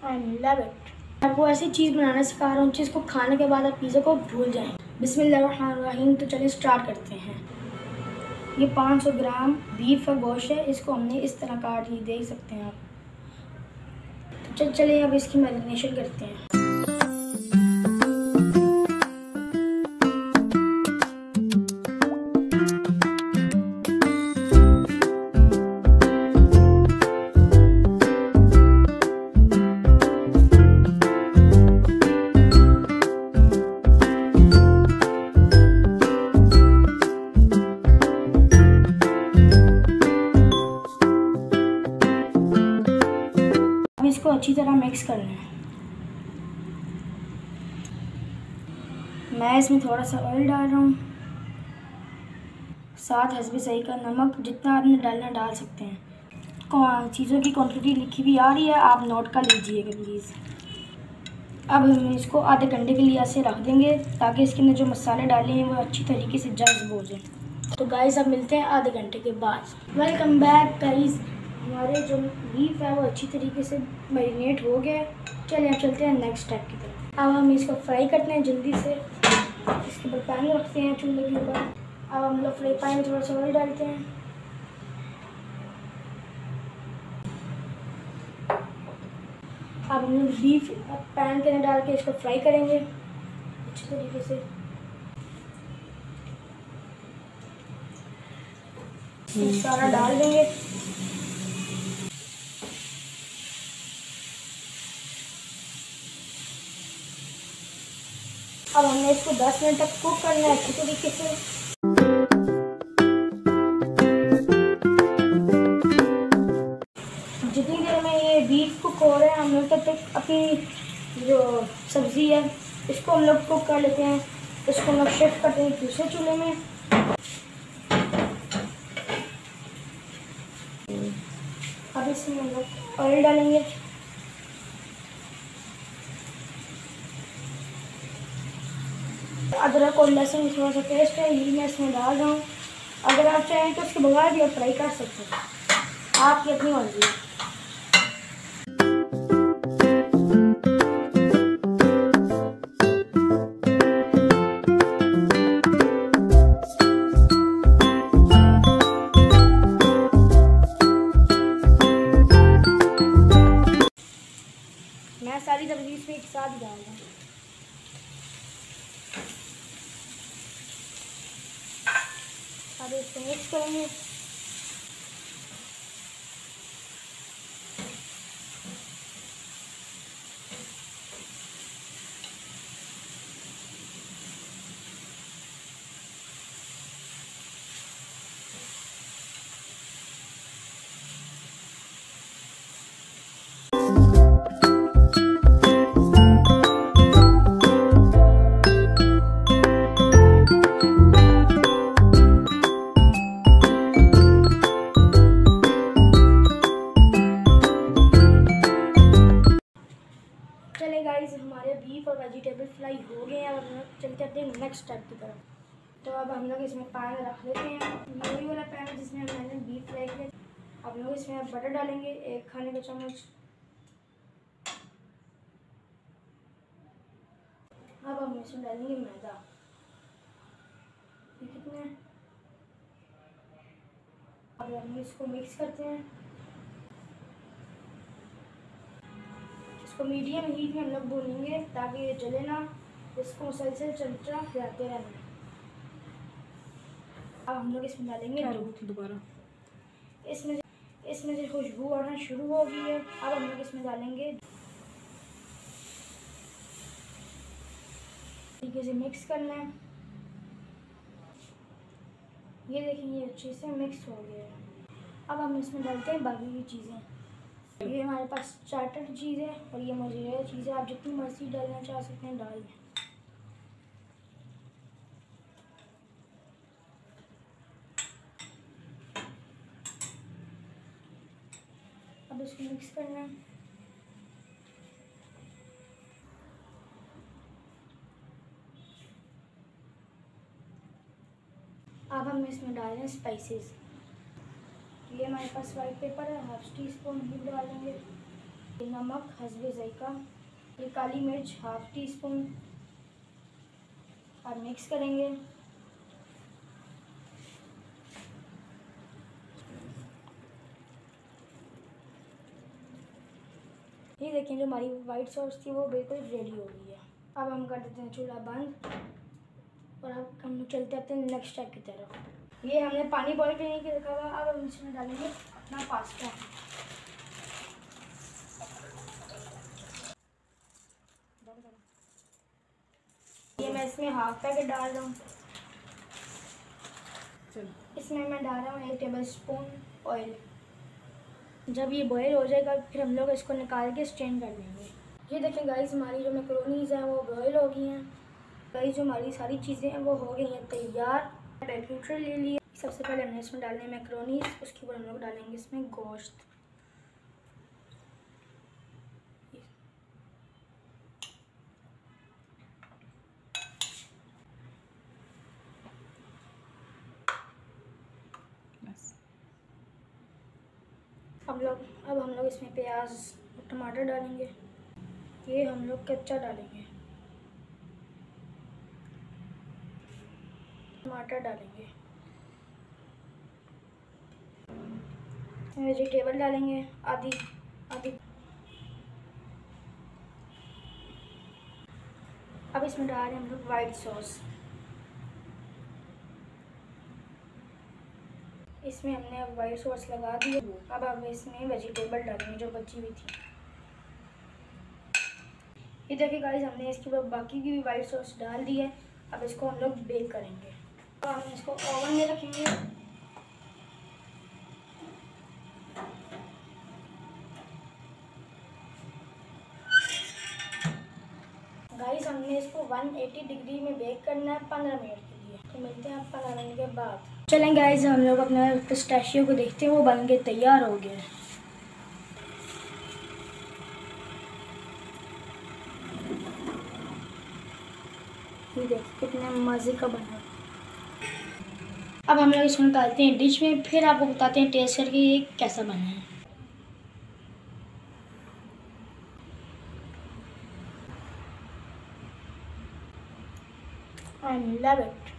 I love it. आपको ऐसी चीज़ बनाना सिखा रहा हूँ जिसको खाने के बाद आप पिज़्ज़ा को भूल जाएं। बिस्मिल्लाहिर्रहमानिर्रहीम। तो चलिए स्टार्ट करते हैं। ये 500 ग्राम बीफ का गोश्त है, इसको हमने इस तरह काट ली, देख सकते हैं आप। तो चलिए अब इसकी मैरिनेशन करते हैं। इसको अच्छी तरह मिक्स करना है। मैं इसमें थोड़ा सा ऑयल डाल रहा हूँ, साथ हस्बे सही का नमक, जितना आपने डालना डाल सकते हैं। चीज़ों की क्वांटिटी लिखी भी आ रही है, आप नोट कर लीजिएगा प्लीज़। अब हम इसको आधे घंटे के लिए ऐसे रख देंगे ताकि इसके अंदर जो मसाले डाले हैं वो अच्छी तरीके से जज्ब हो जाए। तो गाइस अब मिलते हैं आधे घंटे के बाद। Welcome back guys. हमारे जो बीफ है वो अच्छी तरीके से मैरिनेट हो गया है। चलिए अब चलते हैं नेक्स्ट स्टेप की तरफ। अब हम इसको फ्राई करते हैं जल्दी से। इसके ऊपर पैन रखते हैं चूल्हे के ऊपर। अब हम लोग फ्राई पैन में थोड़ा सा ऑयल डालते हैं। अब हम लोग बीफ पैन के अंदर डाल के इसको फ्राई करेंगे अच्छी तरीके से। सारा डाल देंगे। अब हमने इसको 10 मिनट तक कुक करना है अच्छी तरीके से। जितनी देर में ये बीफ कुक हो रहा है हम लोग तब तक अपनी जो सब्ज़ी है इसको हम लोग कुक कर लेते हैं। इसको हम लोग शिफ्ट करते हैं दूसरे चूल्हे में। अब इसमें हम लोग ऑयल डालेंगे। अदरक और लहसुन थोड़ा सा पेस्ट है, ये मैं इसमें डाल रहा हूँ। अगर आप चाहें तो उसके बगैर भी आप फ्राई कर सकते हैं, आपकी अपनी मर्जी है। मैं सारी सब्जी इसमें एक साथ डाल रहा हूँ। अब इसको मिक्स करेंगे। चले गाइस हमारे बीफ और वेजिटेबल फ्राई हो गए हैं। अब हम लोग चलते हैं नेक्स्ट स्टेप की तरफ। तो अब हम लोग इसमें पैन रख लेते हैं। यही वाला पैन है जिसमें मैंने बीफ फ्राई किया। अब लोग इसमें बटर डालेंगे 1 खाने का चम्मच। अब हम इसमें डालेंगे मैदा। ये कितने, अब हम इसको मिक्स करते हैं। इसको मीडियम हीट में हम लोग भूनेंगे ताकि ये जले ना। इसको मुसलसल चमचा हिलाते रहना। अब हम लोग इसमें डालेंगे दोबारा। इसमें से खुशबू आना शुरू हो गई है। अब हम लोग इसमें डालेंगे, तरीके से मिक्स करना है। ये देखिए ये अच्छे से मिक्स हो गया है। अब हम इसमें डालते हैं बाकी की चीज़ें। ये हमारे पास स्टार्टर चीज़ है और ये मोज़रेला चीज़ है, आप जितनी मर्जी डालना चाह सकते हैं डाल दें। अब इसको मिक्स करना है। अब हम इसमें डाल दें स्पाइसेस। ये हमारे पास वाइट पेपर है, हाफ टी स्पून घी डाल देंगे। नमक हस्बे ज़ायका, ये काली मिर्च हाफ टी स्पून। अब मिक्स करेंगे। ये देखें, जो हमारी वाइट सॉस थी वो बिल्कुल रेडी हो गई है। अब हम कर देते हैं चूल्हा बंद और अब हम चलते अपने नेक्स्ट स्टेप की तरफ। ये हमने पानी बॉईल करने के रखा हुआ। अब हम इसमें डालेंगे अपना पास्ता। ये मैं इसमें हाफ पैकेट डाल रहा हूँ। इसमें मैं डाल रहा हूँ 1 टेबल स्पून ऑयल। जब ये बॉयल हो जाएगा फिर हम लोग इसको निकाल के स्ट्रेन कर लेंगे। ये देखें गाइस, हमारी जो मैक्रोनीज़ हैं वो बॉयल हो गई हैं। गाइस, जो हमारी सारी चीज़ें हैं वो हो गई हैं तैयार। बेकिंग ट्रे ले लिए। सबसे पहले हमने इसमें डालने मैक्रोनीज़, उसके ऊपर हम लोग डालेंगे इसमें गोश्त। अब हम लोग इसमें प्याज और टमाटर डालेंगे। ये हम लोग कच्चा डालेंगे। टमाटर डालेंगे। वेजिटेबल डालेंगे आधी आधी। अब इसमें डाल रहे हैं हम लोग वाइट सॉस। इसमें हमने अब वाइट सॉस लगा दी। अब हम इसमें वेजिटेबल डालेंगे जो बची हुई थी। ये देखिए गाइस, हमने इसके ऊपर बाकी की भी वाइट सॉस डाल दी है। अब इसको हम लोग बेक करेंगे। तो हम इसको ओवन में रखेंगे। गाइस, हमने इसको 180 डिग्री में बेक करना है 15 मिनट के लिए। तो मिलते हैं आप 15 मिनट के बाद। चलें गाइस, हम लोग अपने पिस्ताशियो को देखते हैं, वो बन के तैयार हो गया। ये देखिए कितने मज़े का बना। अब हम लोग इसको निकालते हैं डिश में, फिर आपको बताते हैं टेस्ट करके ये कैसा बना है। I love it.